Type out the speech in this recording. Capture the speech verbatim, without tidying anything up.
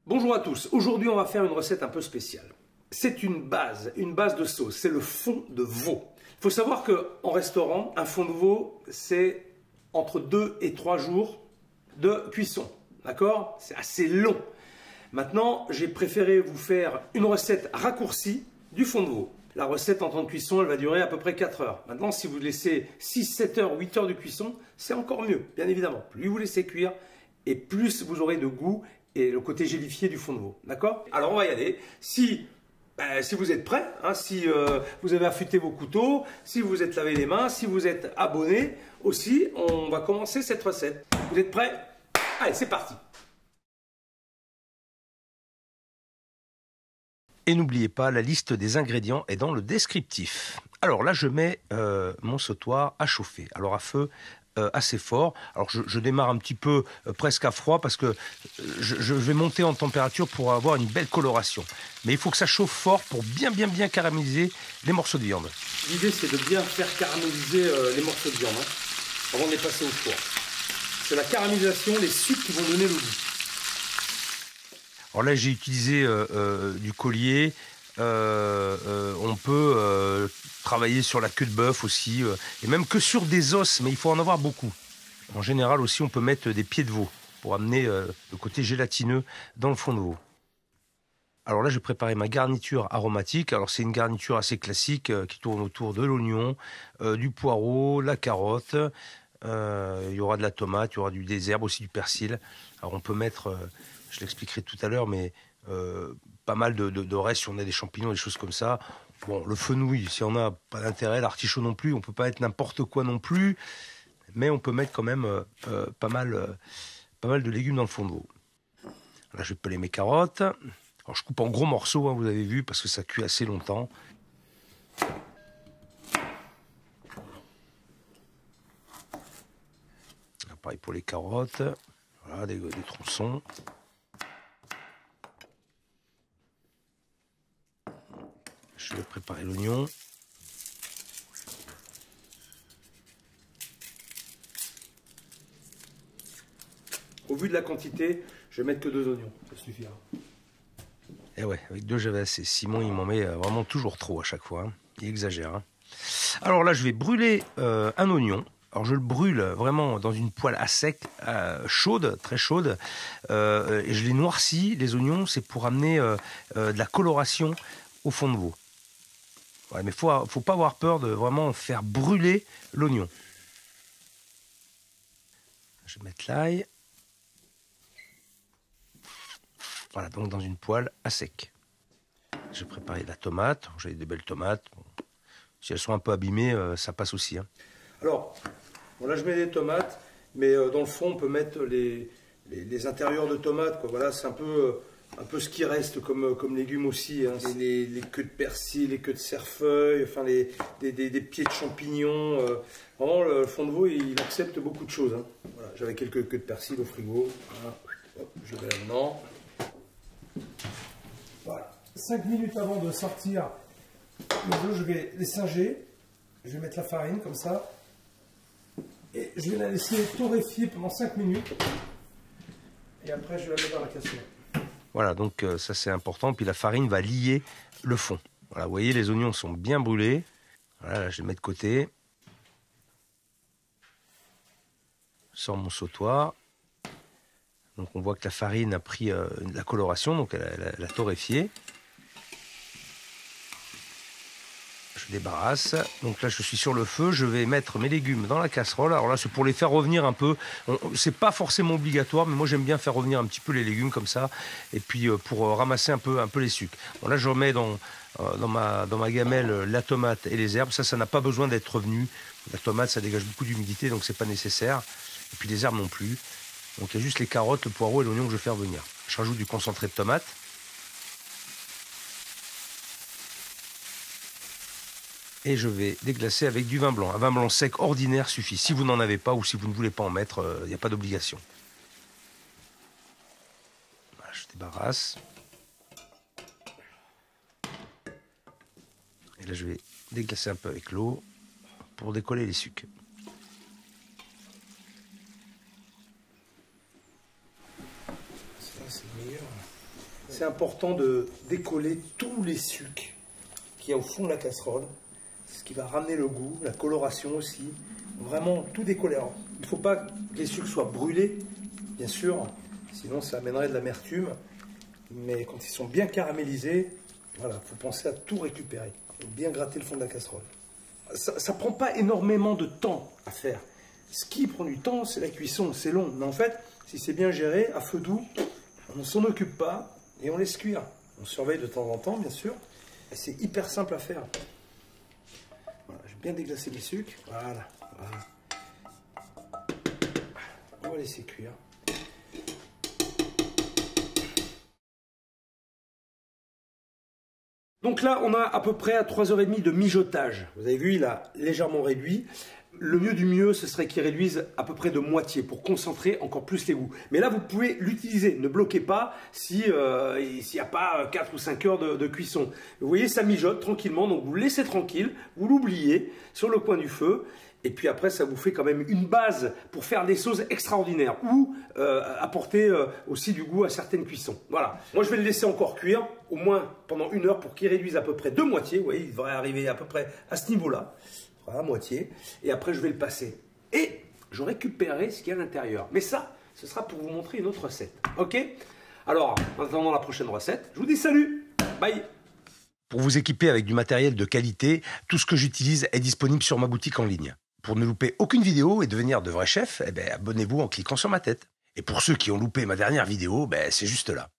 Bonjour à tous, aujourd'hui on va faire une recette un peu spéciale. C'est une base, une base de sauce, c'est le fond de veau. Il faut savoir qu'en restaurant, un fond de veau, c'est entre deux et trois jours de cuisson. D'accord? C'est assez long. Maintenant, j'ai préféré vous faire une recette raccourcie du fond de veau. La recette en temps de cuisson, elle va durer à peu près quatre heures. Maintenant, si vous laissez six, sept heures, huit heures de cuisson, c'est encore mieux, bien évidemment. Plus vous laissez cuire et plus vous aurez de goût et le côté gélifié du fond de veau. D'accord? Alors, on va y aller. Si, ben, si vous êtes prêts, hein, si euh, vous avez affûté vos couteaux, si vous êtes lavé les mains, si vous êtes abonné aussi, on va commencer cette recette. Vous êtes prêts? Allez, c'est parti! Et n'oubliez pas, la liste des ingrédients est dans le descriptif. Alors là, je mets euh, mon sautoir à chauffer. Alors à feu euh, assez fort. Alors je, je démarre un petit peu euh, presque à froid parce que je, je vais monter en température pour avoir une belle coloration. Mais il faut que ça chauffe fort pour bien bien bien caraméliser les morceaux de viande. L'idée, c'est de bien faire caraméliser euh, les morceaux de viande hein, avant de les passer au four. C'est la caramélisation, les sucres qui vont donner le goût. Alors là, j'ai utilisé euh, euh, du collier. Euh, euh, on peut euh, travailler sur la queue de bœuf aussi, euh, et même que sur des os, mais il faut en avoir beaucoup. En général aussi, on peut mettre des pieds de veau pour amener euh, le côté gélatineux dans le fond de veau. Alors là, j'ai préparé ma garniture aromatique. Alors c'est une garniture assez classique euh, qui tourne autour de l'oignon, euh, du poireau, la carotte. Euh, il y aura de la tomate, il y aura du des herbes, aussi du persil. Alors on peut mettre, euh, je l'expliquerai tout à l'heure, mais euh, pas mal de, de, de restes si on a des champignons, des choses comme ça. Bon, le fenouil, si on n'a pas d'intérêt, l'artichaut non plus, on peut pas mettre n'importe quoi non plus, mais on peut mettre quand même euh, euh, pas mal, euh, pas mal de légumes dans le fond de veau. Là, je vais peler mes carottes. Alors je coupe en gros morceaux, hein, vous avez vu, parce que ça cuit assez longtemps. Pareil pour les carottes, voilà, des, des tronçons. Je vais préparer l'oignon. Au vu de la quantité, je vais mettre que deux oignons, ça suffira. Et ouais, avec deux j'avais assez. Simon, il m'en met vraiment toujours trop à chaque fois. Hein. Il exagère. Hein. Alors là, je vais brûler euh, un oignon. Alors je le brûle vraiment dans une poêle à sec, euh, chaude, très chaude, euh, et je les noircis, les oignons, c'est pour amener euh, euh, de la coloration au fond de veau. Ouais, mais il faut, faut pas avoir peur de vraiment faire brûler l'oignon. Je vais mettre l'ail. Voilà, donc dans une poêle à sec. Je vais préparer la tomate, j'ai des belles tomates. Bon, si elles sont un peu abîmées, euh, ça passe aussi. Hein. Alors, bon, là je mets des tomates, mais euh, dans le fond on peut mettre les, les, les intérieurs de tomates. Quoi. Voilà, c'est un peu, euh, un peu ce qui reste comme, comme légumes aussi. Hein. Les, les queues de persil, les queues de cerfeuil, enfin les, des, des, des pieds de champignons. Euh, vraiment, le fond de veau il accepte beaucoup de choses. Hein. Voilà, j'avais quelques queues de persil au frigo. Voilà. Hop, je vais là-dedans. Voilà. cinq minutes avant de sortir le veau, je vais les singer. Je vais mettre la farine comme ça. Et je vais la laisser torréfier pendant cinq minutes. Et après, je vais la mettre dans la casserole. Voilà, donc euh, ça c'est important. Puis la farine va lier le fond. Voilà, vous voyez, les oignons sont bien brûlés. Voilà, là, je les mets de côté. Je sors mon sautoir. Donc on voit que la farine a pris euh, la coloration, donc elle a, elle a, elle a torréfié. Je débarrasse. Donc là, je suis sur le feu. Je vais mettre mes légumes dans la casserole. Alors là, c'est pour les faire revenir un peu. C'est pas forcément obligatoire, mais moi, j'aime bien faire revenir un petit peu les légumes comme ça. Et puis, euh, pour euh, ramasser un peu, un peu les sucres. Bon, là, je remets dans, euh, dans, ma, dans ma gamelle euh, la tomate et les herbes. Ça, ça n'a pas besoin d'être revenu. La tomate, ça dégage beaucoup d'humidité, donc c'est pas nécessaire. Et puis, les herbes non plus. Donc, il y a juste les carottes, le poireau et l'oignon que je vais faire venir. Je rajoute du concentré de tomate. Et je vais déglacer avec du vin blanc. Un vin blanc sec ordinaire suffit. Si vous n'en avez pas ou si vous ne voulez pas en mettre, il euh, n'y a pas d'obligation. Voilà, je débarrasse. Et là, je vais déglacer un peu avec l'eau pour décoller les sucres. Ça, c'est le meilleur. c'est important de décoller tous les sucs qu'il y a au fond de la casserole. C'est ce qui va ramener le goût, la coloration aussi. Vraiment tout décoller. Alors, il ne faut pas que les sucres soient brûlés, bien sûr, sinon ça amènerait de l'amertume. Mais quand ils sont bien caramélisés, voilà, il faut penser à tout récupérer. Bien gratter le fond de la casserole. Ça ne prend pas énormément de temps à faire. Ce qui prend du temps, c'est la cuisson, c'est long. Mais en fait, si c'est bien géré, à feu doux, on ne s'en occupe pas et on laisse cuire. On surveille de temps en temps, bien sûr. C'est hyper simple à faire. Voilà, je vais bien déglacer les sucres. Voilà, voilà. On va laisser cuire. Donc là, on a à peu près à trois heures trente de mijotage. Vous avez vu, il a légèrement réduit. Le mieux du mieux, ce serait qu'il réduise à peu près de moitié pour concentrer encore plus les goûts. Mais là, vous pouvez l'utiliser. Ne bloquez pas si euh, s'il n'y a pas quatre ou cinq heures de, de cuisson. Vous voyez, ça mijote tranquillement. Donc, vous le laissez tranquille. Vous l'oubliez sur le coin du feu. Et puis après, ça vous fait quand même une base pour faire des sauces extraordinaires ou euh, apporter euh, aussi du goût à certaines cuissons. Voilà. Moi, je vais le laisser encore cuire au moins pendant une heure pour qu'il réduise à peu près de moitié. Vous voyez, il devrait arriver à peu près à ce niveau-là. Voilà, moitié. Et après, je vais le passer. Et je récupérerai ce qu'il y a à l'intérieur. Mais ça, ce sera pour vous montrer une autre recette. OK? Alors, en attendant la prochaine recette, je vous dis salut. Bye. Pour vous équiper avec du matériel de qualité, tout ce que j'utilise est disponible sur ma boutique en ligne. Pour ne louper aucune vidéo et devenir de vrais chefs, eh ben, abonnez-vous en cliquant sur ma tête. Et pour ceux qui ont loupé ma dernière vidéo, ben, c'est juste là.